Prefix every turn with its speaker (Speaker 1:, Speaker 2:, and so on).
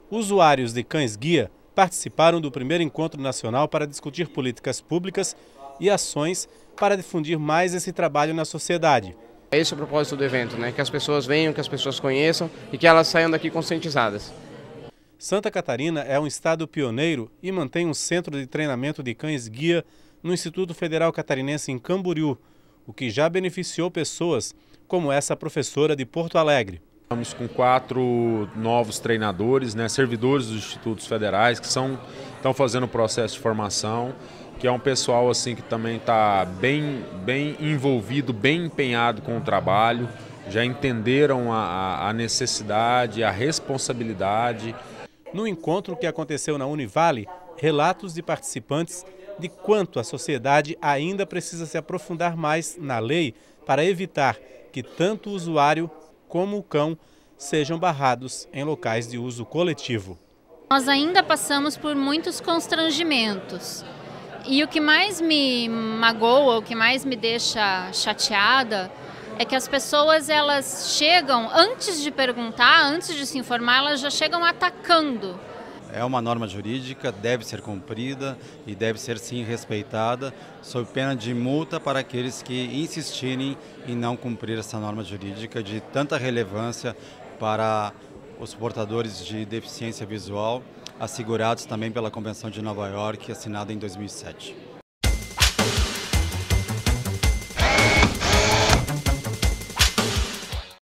Speaker 1: Usuários de cães-guia participaram do primeiro encontro nacional para discutir políticas públicas e ações para difundir mais esse trabalho na sociedade.
Speaker 2: Esse é o propósito do evento, né? Que as pessoas venham, que as pessoas conheçam e que elas saiam daqui conscientizadas.
Speaker 1: Santa Catarina é um estado pioneiro e mantém um centro de treinamento de cães-guia no Instituto Federal Catarinense em Camboriú, o que já beneficiou pessoas como essa professora de Porto Alegre.
Speaker 3: Estamos com 4 novos treinadores, servidores dos institutos federais que estão fazendo o processo de formação, que é um pessoal assim que também está bem envolvido, bem empenhado com o trabalho, já entenderam a necessidade, a responsabilidade.
Speaker 1: No encontro que aconteceu na Univale, relatos de participantes de quanto a sociedade ainda precisa se aprofundar mais na lei para evitar que tanto o usuário como o cão sejam barrados em locais de uso coletivo.
Speaker 4: Nós ainda passamos por muitos constrangimentos e o que mais me magoa, o que mais me deixa chateada é que as pessoas elas chegam, antes de perguntar, antes de se informar, elas já chegam atacando.
Speaker 5: É uma norma jurídica, deve ser cumprida e deve ser sim respeitada, sob pena de multa para aqueles que insistirem em não cumprir essa norma jurídica de tanta relevância para os portadores de deficiência visual, assegurados também pela Convenção de Nova York, assinada em 2007.